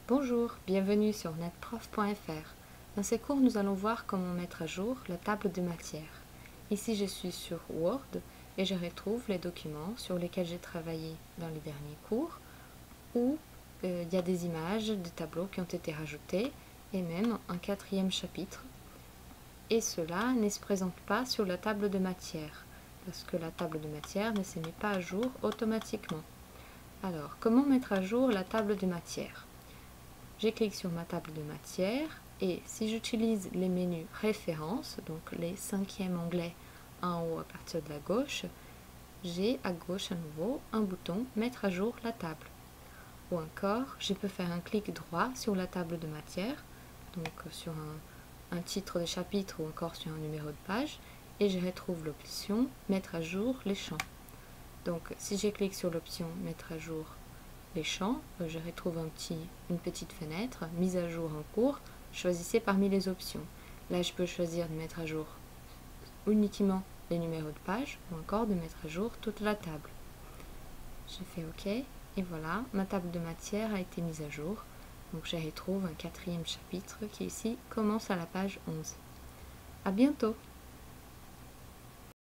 Bonjour, bienvenue sur netprof.fr. Dans ces cours, nous allons voir comment mettre à jour la table de matière. Ici, je suis sur Word et je retrouve les documents sur lesquels j'ai travaillé dans les derniers cours, où il y a des images, des tableaux qui ont été rajoutés et même un quatrième chapitre. Et cela ne se présente pas sur la table de matière, parce que la table de matière ne se met pas à jour automatiquement. Alors, comment mettre à jour la table de matière ? Je clique sur ma table de matière et si j'utilise les menus références, donc les 5e onglets en haut à partir de la gauche, j'ai à gauche à nouveau un bouton mettre à jour la table. Ou encore, je peux faire un clic droit sur la table de matière, donc sur un titre de chapitre ou encore sur un numéro de page, et je retrouve l'option mettre à jour les champs. Donc si je clique sur l'option mettre à jour les champs, je retrouve une petite fenêtre, mise à jour en cours, choisissez parmi les options. Là, je peux choisir de mettre à jour uniquement les numéros de page ou encore de mettre à jour toute la table. Je fais OK et voilà, ma table de matière a été mise à jour. Donc je retrouve un 4e chapitre qui ici commence à la page 11. À bientôt!